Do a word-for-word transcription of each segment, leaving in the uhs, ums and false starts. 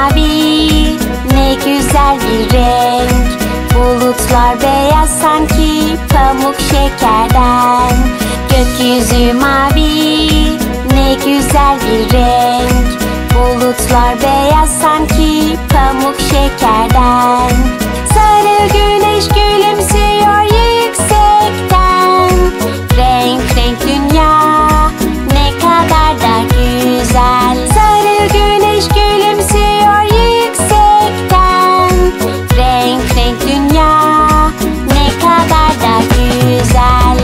mavi, ne güzel bir renk. Bulutlar beyaz sanki pamuk şekerden. Gökyüzü mavi, ne güzel bir renk. Bulutlar beyaz sanki pamuk şekerden. Sarı güneş gülümsüyor yüksekten. Renk renk dünya, ne kadar da güzel. Sarı güneş gülümsüyor yüksekten. Renk renk dünya, ne kadar da güzel.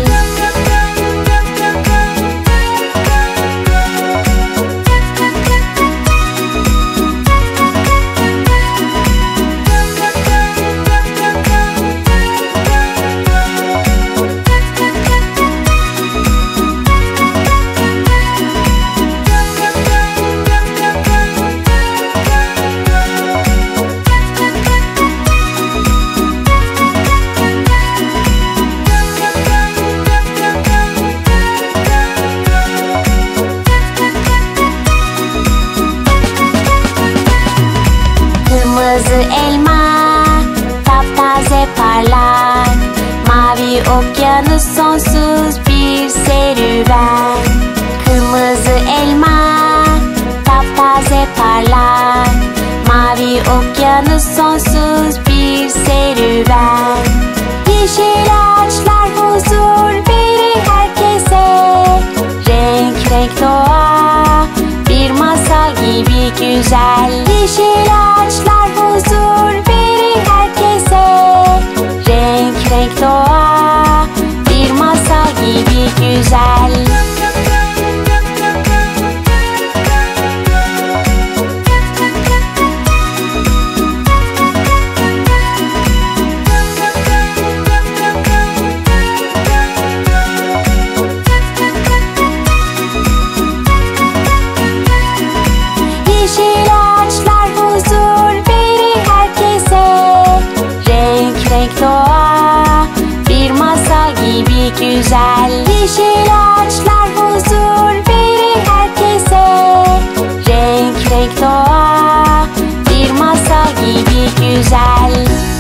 Kırmızı elma, taptaze parlak. Mavi okyanus, sonsuz bir serüven. Kırmızı elma, taptaze parlak. Mavi okyanus, sonsuz bir serüven. Yeşil ağaçlar huzur verir herkese. Renk renk doğa, bir masal gibi güzel. Yeşil ağaçlar huzur verir herkese. Renk renk doğa, bir masal gibi güzel. Yeşil ağaçlar huzur verir herkese. Renk renk doğa, bir masal gibi güzel. Yeşil ağaçlar huzur verir herkese. Renk renk doğa, bir masal gibi güzel.